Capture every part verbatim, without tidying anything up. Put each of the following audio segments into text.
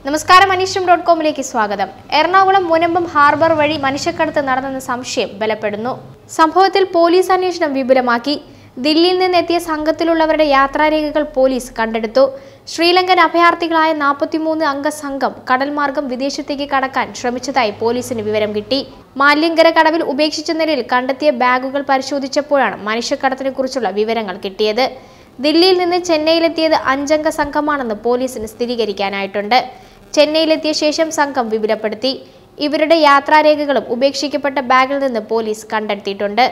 നമസ്കാരം അനീഷ്യം ഡോട്ട് കോമിലേക്ക് സ്വാഗതം. എറണാകുളം മുനമ്പം ഹാർബർ വഴി മനുഷ്യക്കടത്ത് നടന്നെന്ന സംശയം ബലപ്പെടുന്നു. സംഭവത്തിൽ പോലീസ് അന്വേഷണം വിപുലമാക്കി. ദില്ലിയിൽ നിന്നെത്തിയ സംഘത്തിലുള്ളവരുടെ യാത്രാരേഖകൾ പോലീസ് കണ്ടെടുത്തു. ശ്രീലങ്കൻ അഭയാർത്ഥികളായ നാൽപ്പത്തിമൂന്ന് അംഗ സംഘം കടൽമാർഗം വിദേശത്തേക്ക് കടക്കാൻ ശ്രമിച്ചതായി പോലീസിന് വിവരം കിട്ടി. മാലിങ്കര കടവിൽ ഉപേക്ഷിച്ച നിലയിൽ കണ്ടെത്തിയ ബാഗുകൾ പരിശോധിച്ചപ്പോഴാണ് മനുഷ്യക്കടത്തിനെ കുറിച്ചുള്ള വിവരങ്ങൾ കിട്ടിയത്. ദില്ലിയിൽ നിന്ന് ചെന്നൈയിലെത്തിയത് അഞ്ചംഗ സംഘമാണെന്ന് പോലീസിന് സ്ഥിരീകരിക്കാനായിട്ടുണ്ട്. ചെന്നൈയിലെത്തിയ ശേഷം സംഘം വിപുലപ്പെടുത്തി. ഇവരുടെ യാത്രാരേഖകളും ഉപേക്ഷിക്കപ്പെട്ട ബാഗിൽ നിന്ന് പോലീസ് കണ്ടെത്തിയിട്ടുണ്ട്.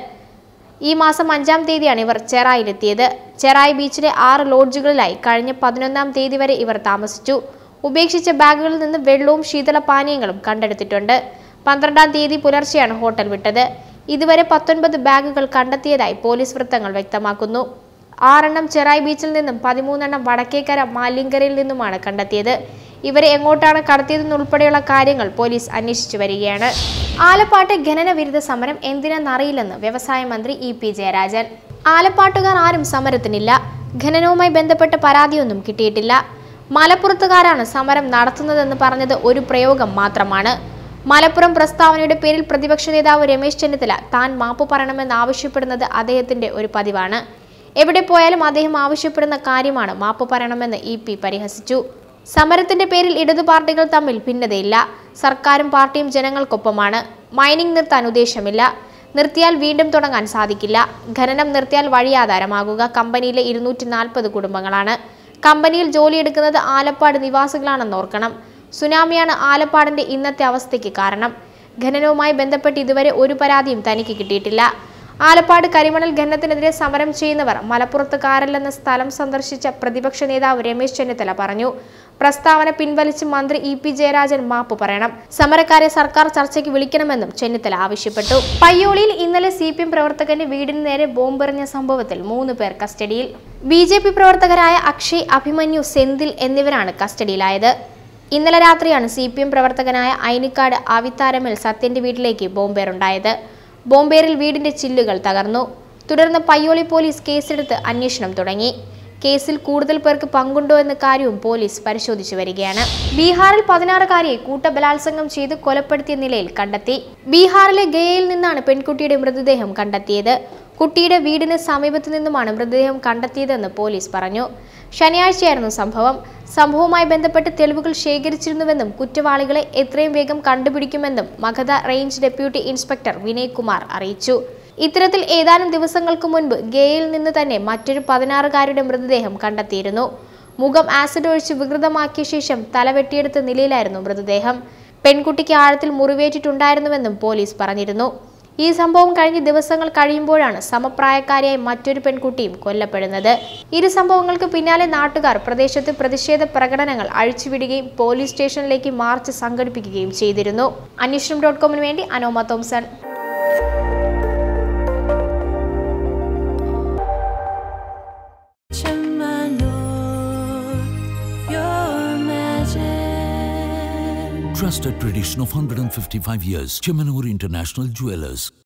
ഈ മാസം അഞ്ചാം തീയതിയാണ് ഇവർ ചെറായിലെത്തിയത്. ചെറായി ബീച്ചിലെ ആറ് ലോഡ്ജുകളിലായി കഴിഞ്ഞ പതിനൊന്നാം തീയതി വരെ ഇവർ താമസിച്ചു. ഉപേക്ഷിച്ച ബാഗുകളിൽ നിന്ന് വെള്ളവും ശീതളപാനീയങ്ങളും കണ്ടെടുത്തിട്ടുണ്ട്. പന്ത്രണ്ടാം തീയതി പുലർച്ചെയാണ് ഹോട്ടൽ വിട്ടത്. ഇതുവരെ പത്തൊൻപത് ബാഗുകൾ കണ്ടെത്തിയതായി പോലീസ് വൃത്തങ്ങൾ വ്യക്തമാക്കുന്നു. ആറെണ്ണം ചെറായി ബീച്ചിൽ നിന്നും പതിമൂന്നെണ്ണം വടക്കേക്കര മാലിങ്കരയിൽ നിന്നുമാണ് കണ്ടെത്തിയത്. ഇവരെ എങ്ങോട്ടാണ് കടത്തിയതെന്നുൾപ്പെടെയുള്ള കാര്യങ്ങൾ പോലീസ് അന്വേഷിച്ചു വരികയാണ്. ആലപ്പാട്ട് ഖനന വിരുദ്ധ സമരം എന്തിനെന്നറിയില്ലെന്ന് വ്യവസായ മന്ത്രി ഇ പി ജയരാജൻ. ആലപ്പാട്ടുകാർ ആരും സമരത്തിനില്ല. ഖനനവുമായി ബന്ധപ്പെട്ട പരാതിയൊന്നും കിട്ടിയിട്ടില്ല. മലപ്പുറത്തുകാരാണ് സമരം നടത്തുന്നതെന്ന് പറഞ്ഞത് ഒരു പ്രയോഗം മാത്രമാണ്. മലപ്പുറം പ്രസ്താവനയുടെ പേരിൽ പ്രതിപക്ഷ നേതാവ് രമേശ് ചെന്നിത്തല താൻ മാപ്പ് പറയണമെന്ന് ആവശ്യപ്പെടുന്നത് അദ്ദേഹത്തിന്റെ ഒരു പതിവാണ്. എവിടെ പോയാലും അദ്ദേഹം ആവശ്യപ്പെടുന്ന കാര്യമാണ് മാപ്പ് പറയണമെന്ന് ഇ പി പരിഹസിച്ചു. സമരത്തിന്റെ പേരിൽ ഇടതു പാർട്ടികൾ തമ്മിൽ ഭിന്നതയില്ല. സർക്കാരും പാർട്ടിയും ജനങ്ങൾക്കൊപ്പമാണ്. മൈനിങ് നിർത്താൻ ഉദ്ദേശമില്ല. നിർത്തിയാൽ വീണ്ടും തുടങ്ങാൻ സാധിക്കില്ല. ഖനനം നിർത്തിയാൽ വഴിയാധാരമാകുക കമ്പനിയിലെ ഇരുന്നൂറ്റി നാൽപ്പത് കുടുംബങ്ങളാണ്. കമ്പനിയിൽ ജോലിയെടുക്കുന്നത് ആലപ്പാട് നിവാസികളാണെന്ന് ഓർക്കണം. സുനാമിയാണ് ആലപ്പാടിന്റെ ഇന്നത്തെ അവസ്ഥയ്ക്ക് കാരണം. ഖനനവുമായി ബന്ധപ്പെട്ട് ഇതുവരെ ഒരു പരാതിയും തനിക്ക് കിട്ടിയിട്ടില്ല. ആലപ്പാട് കരിമണൽ ഖനനത്തിനെതിരെ സമരം ചെയ്യുന്നവർ മലപ്പുറത്തുകാരല്ലെന്ന് സ്ഥലം സന്ദർശിച്ച പ്രതിപക്ഷ നേതാവ് രമേശ് ചെന്നിത്തല പറഞ്ഞു. പ്രസ്താവന പിൻവലിച്ച് മന്ത്രി ഇ പി ജയരാജൻ മാപ്പ് പറയണം. സമരക്കാരെ സർക്കാർ ചർച്ചയ്ക്ക് വിളിക്കണമെന്നും ചെന്നിത്തല ആവശ്യപ്പെട്ടു. പയ്യോളിയിൽ ഇന്നലെ സി പി എം പ്രവർത്തകന്റെ വീടിന് നേരെ ബോംബെറിഞ്ഞ സംഭവത്തിൽ മൂന്ന് പേർ കസ്റ്റഡിയിൽ. ബി ജെ പി പ്രവർത്തകരായ അക്ഷയ്, അഭിമന്യു, സെന്തിൽ എന്നിവരാണ് കസ്റ്റഡിയിലായത്. ഇന്നലെ രാത്രിയാണ് സി പി എം പ്രവർത്തകനായ ഐനിക്കാട് ആവിത്താരമിൽ സത്യന്റെ വീട്ടിലേക്ക് ബോംബേറുണ്ടായത്. ബോംബേറിൽ വീടിന്റെ ചില്ലുകൾ തകർന്നു. തുടർന്ന് പയ്യോളി പോലീസ് കേസെടുത്ത് അന്വേഷണം തുടങ്ങി. കേസിൽ കൂടുതൽ പേർക്ക് പങ്കുണ്ടോ എന്ന കാര്യവും പോലീസ് പരിശോധിച്ചു വരികയാണ്. ബീഹാറിൽ പതിനാറുകാരിയെ കൂട്ടബലാത്സംഗം ചെയ്ത് കൊലപ്പെടുത്തിയ നിലയിൽ കണ്ടെത്തി. ബീഹാറിലെ ഗയയിൽ നിന്നാണ് പെൺകുട്ടിയുടെ മൃതദേഹം കണ്ടെത്തിയത്. കുട്ടിയുടെ വീടിന് സമീപത്തു നിന്നുമാണ് മൃതദേഹം കണ്ടെത്തിയതെന്ന് പോലീസ് പറഞ്ഞു. ശനിയാഴ്ചയായിരുന്നു സംഭവം. സംഭവവുമായി ബന്ധപ്പെട്ട് തെളിവുകൾ ശേഖരിച്ചിരുന്നുവെന്നും കുറ്റവാളികളെ എത്രയും വേഗം കണ്ടുപിടിക്കുമെന്നും Magadha range deputy inspector Vinay Kumar അറിയിച്ചു. ഇത്തരത്തിൽ ഏതാനും ദിവസങ്ങൾക്ക് മുൻപ് ഗയയിൽ നിന്ന് തന്നെ മറ്റൊരു പതിനാറുകാരുടെ മൃതദേഹം കണ്ടെത്തിയിരുന്നു. മുഖം ആസിഡ് ഒഴിച്ച് വികൃതമാക്കിയ ശേഷം തലവെട്ടിയെടുത്ത നിലയിലായിരുന്നു മൃതദേഹം. പെൺകുട്ടിക്ക് ആഴത്തിൽ മുറിവേറ്റിട്ടുണ്ടായിരുന്നുവെന്നും പോലീസ് പറഞ്ഞിരുന്നു. ഈ സംഭവം കഴിഞ്ഞ ദിവസങ്ങൾ കഴിയുമ്പോഴാണ് സമപ്രായക്കാരിയായ മറ്റൊരു പെൺകുട്ടിയും കൊല്ലപ്പെടുന്നത്. ഇരു സംഭവങ്ങൾക്ക് പിന്നാലെ നാട്ടുകാർ പ്രദേശത്ത് പ്രതിഷേധ പ്രകടനങ്ങൾ അഴിച്ചുവിടുകയും പോലീസ് സ്റ്റേഷനിലേക്ക് മാർച്ച് സംഘടിപ്പിക്കുകയും ചെയ്തിരുന്നു. അന്വേഷണം ഡോട്ട് കോമിന് വേണ്ടി Anoma Thomson. Trusted tradition of one hundred fifty-five years. Chemanur International Jewelers.